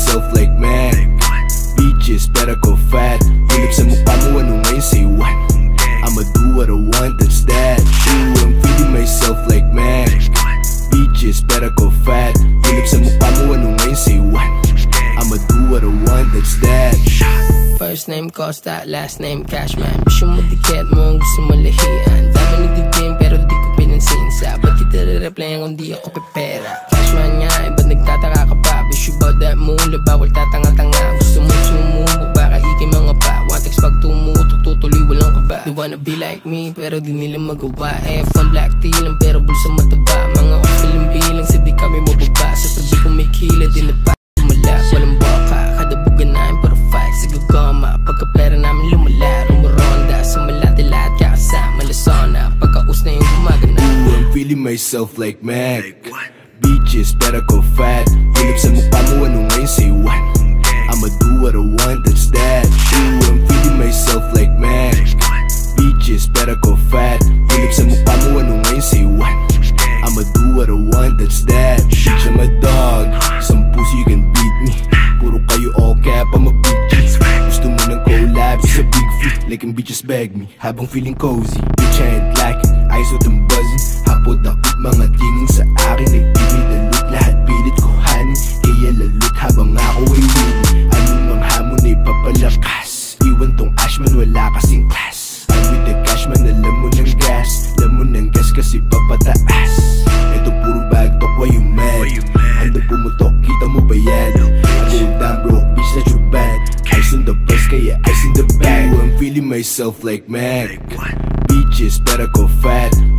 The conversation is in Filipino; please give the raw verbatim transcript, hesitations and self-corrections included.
myself like Mac. Bitches, better go fat. Tulip sa mukha mo, ano ngayon, say what? I'ma do what I want, that's that. Ooh, I'm feeling myself like Mac. Bitches, better go fat. Tulip sa mukha mo, ano ngayon, say what? I'ma do what I want, that's that. First name Costa, last name Cashman. Gusto mo dikit mo, gusto mo lahian. Dami nagdidim pero di ko pinansin. Sa ba't kita re-replyan kung di ako pepera? Cashman nga, eh ba't nagtataka ka pa? Wish you about that mula, bawal tatanga-tanga. Gusto mo sumubok, baka iki mga pa. One text pag tumutok, tutuloy walang kaba. They wanna be like me, pero di nila magawa. F one black tea lang, pero bulsa mataba. Mga ospilang bilang, sa di kami mababa. Sa tabi ko may kila, di na pa lumala. Walang baka, kada bugan namin pero fight sa gagama. Pagkapera namin lumala, rumuronda. Sumalati lahat kakasama, lasona. Pagkaus na yung gumagana. Ooh, I'm feeling myself like Mac. Bitches, better go fat. Tulip sa mukha mo, ano ngayon, say what? I'ma do what I want, that's that. Ooh, I'm feeling myself like Mac. Bitches, better go fat. Tulip sa mukha mo, ano ngayon, say what? I'ma do what I want, that's that. Bitch, I'm a dog. Some pussy can beat me. Puro kayo all cap, I'm a big G. Gusto mo ng collab sa big feet. Like ang bitches beg me, habang feeling cozy. Bitch, I ain't lacking, eyes out and buzzing. Hapot akot mga tingin sa akin. Like give me the loot, lahat pilit ko hanin. Kaya lalot habang ako ay winning. Anong mang hamon ay papalakas. Iwan tong Ashman, wala kasing class. I'm with the Cashman, alam mo ng gas. Alam mo ng gas kasi papataas. Ito puro bag talk, why you mad? Handa pumutok, kita mo ba yan? I go down broke, bitch that you bad. Ice on the bus, kaya ice in the bag. Ooh, I'm feeling myself like Mac. Bitches, better go fat.